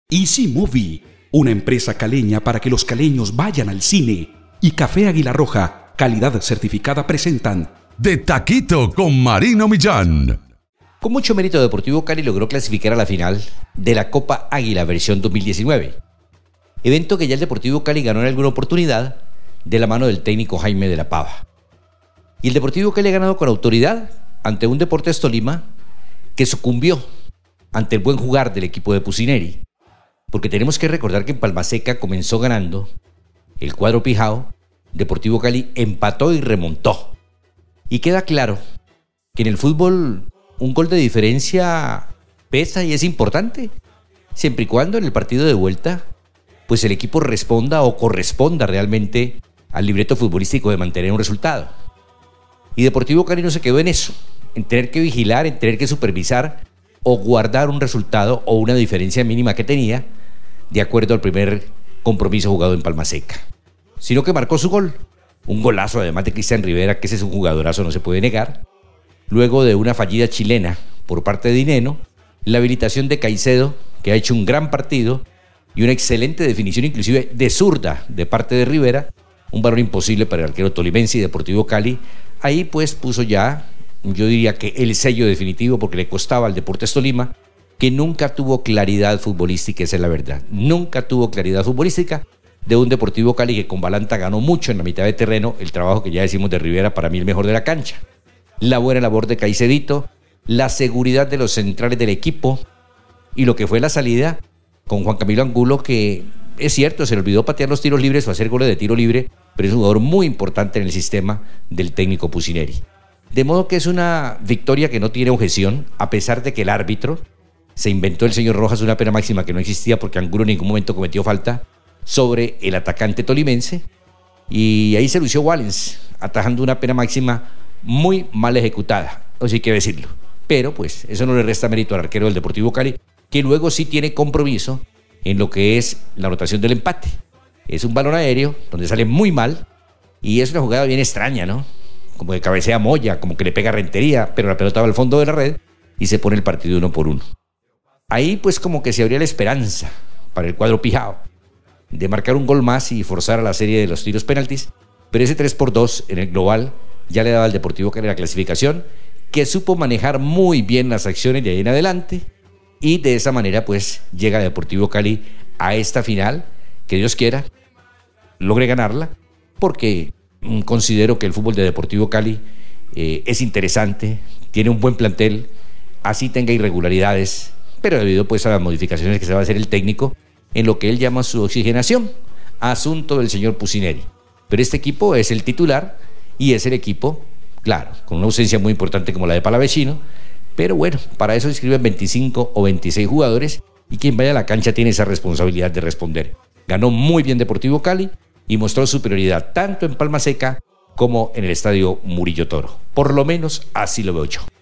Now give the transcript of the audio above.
Easy Movie, una empresa caleña para que los caleños vayan al cine, y Café Águila Roja, calidad certificada, presentan De Taquito con Marino Millán. Con mucho mérito, Deportivo Cali logró clasificar a la final de la Copa Águila versión 2019. Evento que ya el Deportivo Cali ganó en alguna oportunidad de la mano del técnico Jaime de la Pava. Y el Deportivo Cali ha ganado con autoridad ante un Deportes Tolima que sucumbió ante el buen jugar del equipo de Pusineri. Porque tenemos que recordar que en Palmaseca comenzó ganando el cuadro Pijao, Deportivo Cali empató y remontó. Y queda claro que en el fútbol un gol de diferencia pesa y es importante, siempre y cuando en el partido de vuelta pues el equipo responda o corresponda realmente al libreto futbolístico de mantener un resultado. Y Deportivo Cali no se quedó en eso, en tener que vigilar, en tener que supervisar o guardar un resultado o una diferencia mínima que tenía de acuerdo al primer compromiso jugado en Palmaseca, sino que marcó su gol, un golazo además de Cristian Rivera, que ese es un jugadorazo, no se puede negar, luego de una fallida chilena por parte de Dineno, la habilitación de Caicedo, que ha hecho un gran partido, y una excelente definición inclusive de zurda de parte de Rivera, un balón imposible para el arquero tolimense y Deportivo Cali. Ahí pues puso ya, yo diría que el sello definitivo, porque le costaba al Deportes Tolima, que nunca tuvo claridad futbolística, esa es la verdad, nunca tuvo claridad futbolística de un Deportivo Cali que con Balanta ganó mucho en la mitad de terreno, el trabajo que ya decimos de Rivera, para mí el mejor de la cancha, la buena labor de Caicedito, la seguridad de los centrales del equipo y lo que fue la salida con Juan Camilo Angulo, que es cierto, se le olvidó patear los tiros libres o hacer goles de tiro libre, pero es un jugador muy importante en el sistema del técnico Pusineri. De modo que es una victoria que no tiene objeción, a pesar de que el árbitro se inventó, el señor Rojas, una pena máxima que no existía porque Angulo en ningún momento cometió falta sobre el atacante tolimense, y ahí se lució Wallens atajando una pena máxima muy mal ejecutada, eso hay que decirlo, pero pues eso no le resta mérito al arquero del Deportivo Cali, que luego sí tiene compromiso en lo que es la anotación del empate. Es un balón aéreo donde sale muy mal y es una jugada bien extraña, ¿no? Como que cabecea Moya, como que le pega Rentería, pero la pelota va al fondo de la red y se pone el partido 1-1. Ahí pues como que se abría la esperanza para el cuadro Pijao de marcar un gol más y forzar a la serie de los tiros penaltis, pero ese 3-2 en el global ya le daba al Deportivo Cali la clasificación, que supo manejar muy bien las acciones de ahí en adelante, y de esa manera pues llega Deportivo Cali a esta final, que Dios quiera logre ganarla, porque considero que el fútbol de Deportivo Cali es interesante, tiene un buen plantel, así tenga irregularidades, pero debido pues a las modificaciones que se va a hacer el técnico en lo que él llama su oxigenación, asunto del señor Pusineri. Pero este equipo es el titular y es el equipo, claro, con una ausencia muy importante como la de Palavecino, pero bueno, para eso se inscriben 25 o 26 jugadores y quien vaya a la cancha tiene esa responsabilidad de responder. Ganó muy bien Deportivo Cali y mostró superioridad tanto en Palmaseca como en el estadio Murillo Toro. Por lo menos así lo veo yo.